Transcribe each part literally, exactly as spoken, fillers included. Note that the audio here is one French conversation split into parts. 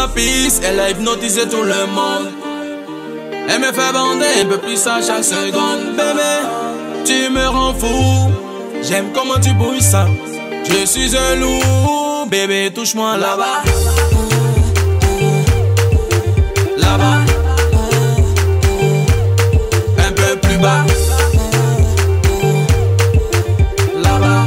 la piste, elle a hypnotisé tout le monde. Elle me fait bander un peu plus à chaque seconde. Bébé, tu me rends fou. J'aime comment tu bouges ça. Je suis un loup. Bébé, touche-moi là-bas. Là-bas. Un peu plus bas. Là-bas.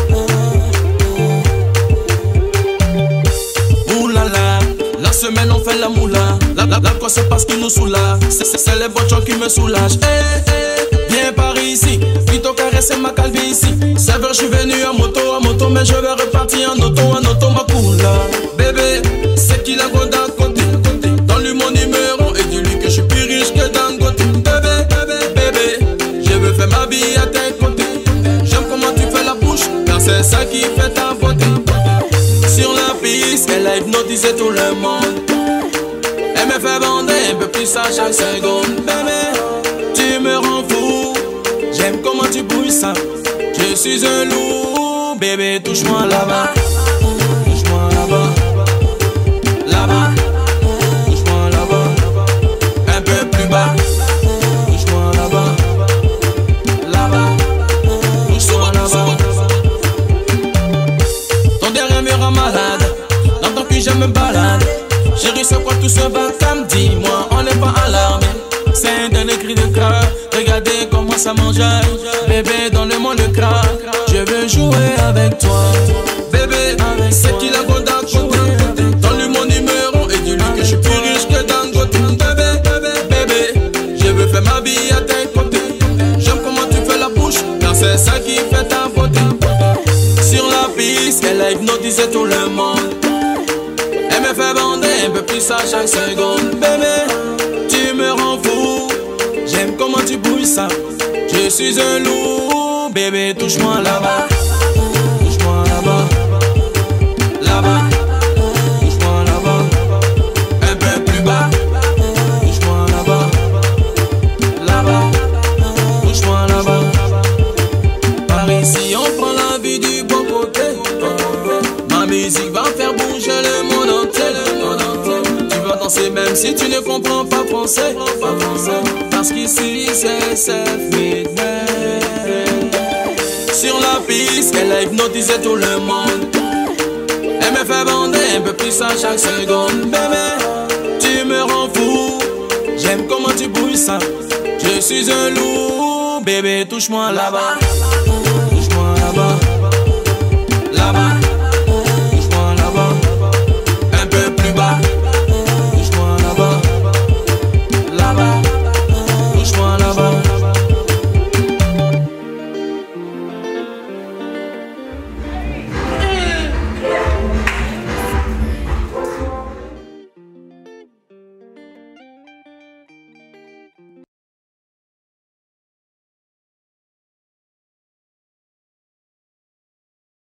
Ouh là là. La semaine on fait la moula. La, la, la quoi c'est parce qu'il nous soulage. C'est les voitures qui me soulagent. Eh, eh, viens par ici. Plutôt caresser ma calvitie. C'est vrai, je suis venu en moto, en moto, mais je vais repartir en auto, en auto, ma coula. Bébé, c'est qu'il a quoi d'un côté. Donne-lui mon numéro et dis-lui que je suis plus riche que Dangote. Bébé, bébé, bébé, je veux faire ma vie à tes côtés. J'aime comment tu fais la bouche, car c'est ça qui fait ta beauté. Sur la piste, elle a hypnotisé tout le monde. Elle me fait bander un peu plus à chaque seconde. Bébé, tu me rends fou. J'aime comment tu bouges ça. Je suis un loup. Bébé, touche-moi là-bas. Touche-moi là-bas. Là-bas. Touche-moi là-bas. Un peu plus bas. Touche-moi là-bas. Là-bas. Touche-moi là-bas. Ton derrière me rend malade. Dans ton cul, je me balade. Chérie, c'est quoi tout ce bacam? Dis-moi, on n'est pas alarmé. C'est un dernier cri de cœur. Regardez comment ça mange. Bébé, donne-moi le crack. Je veux jouer avec toi. Bébé, c'est qui la gonda à côté. Donne-lui mon numéro et dis-lui que je suis plus riche que Dangote. Bébé, bébé, bébé, je veux faire ma vie à tes côtés. J'aime comment tu fais la bouche, car c'est ça qui fait ta beauté. Sur la piste, elle a hypnotisé tout le monde. Elle me fait bander un peu plus à chaque seconde. Bébé, tu me rends fou. J'aime comment tu bouges ça. Je suis un loup. Bébé, touche-moi là-bas. Touche-moi là-bas. Là-bas. Touche-moi là-bas. Un peu plus bas. Touche-moi là-bas. Là-bas. Touche-moi là-bas. Par ici, on prend la vie du bon côté. Ma musique va faire bouger le monde entier. Tu vas danser même si tu ne comprends pas français. Parce qu'ici, c'est self-made. Sur la piste, elle a hypnotisé tout le monde. Elle me fait bander un peu plus à chaque seconde. Bébé, tu me rends fou. J'aime comment tu bouges ça. Je suis un loup. Bébé, touche-moi là-bas. Touche-moi là-bas. Là-bas.